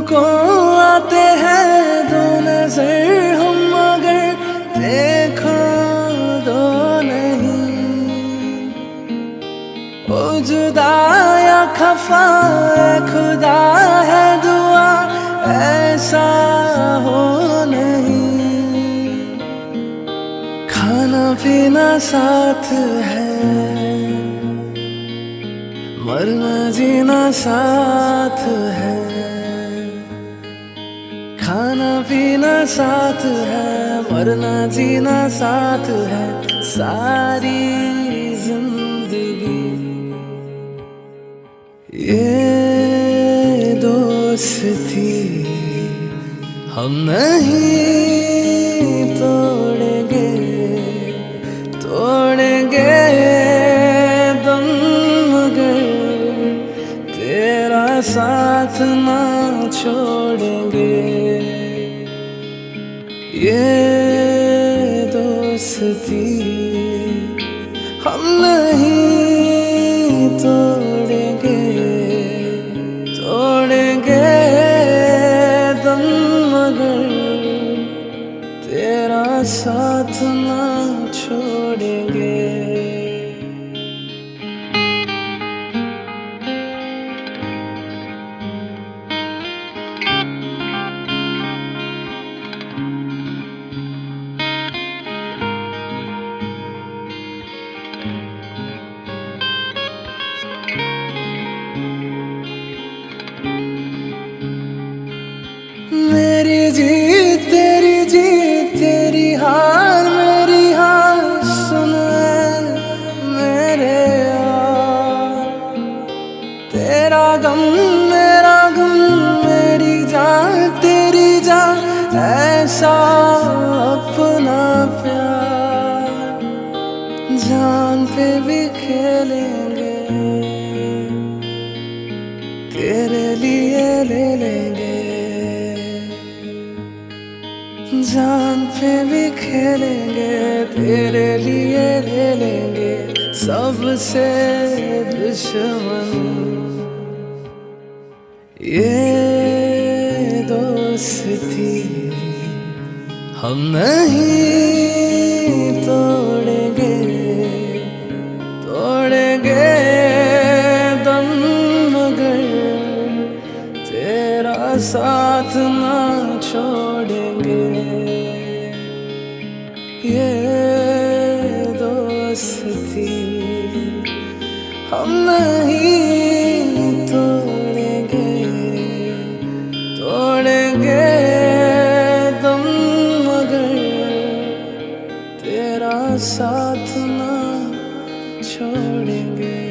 को आते हैं दो नजर हम मगर देखो दो नहीं। ओ जुदा या खफा खुदा है दुआ ऐसा हो नहीं। खाना पीना साथ है मरना जीना साथ है। खाना पीना साथ है मरना जीना साथ है। सारी जिंदगी ये दोस्ती हम नहीं तोड़ेंगे तोड़ेंगे दम मगर तेरा साथ ना छोड़ेंगे। ये दोस्ती हम नहीं तोड़ेंगे तोड़ेंगे दम मगर तेरा साथ ना छोड़ेंगे। मेरी जीत तेरी हार मेरी हार सुन मेरे यार। तेरा गम मेरी जान तेरी जान ऐसा अपना प्यार। जान पे भी खेलेंगे तेरे लिए ले लेंगे। जान पे भी खेलेंगे तेरे लिए ले लेंगे। सबसे दुश्मन ये दोस्ती हम नहीं तोड़ेंगे तोड़ेंगे दम मगर तेरा साथ ना छोड़ेंगे। ये दोस्ती हम नहीं तोड़ेंगे तोड़ेंगे दम मगर तेरा साथ ना छोड़ेंगे।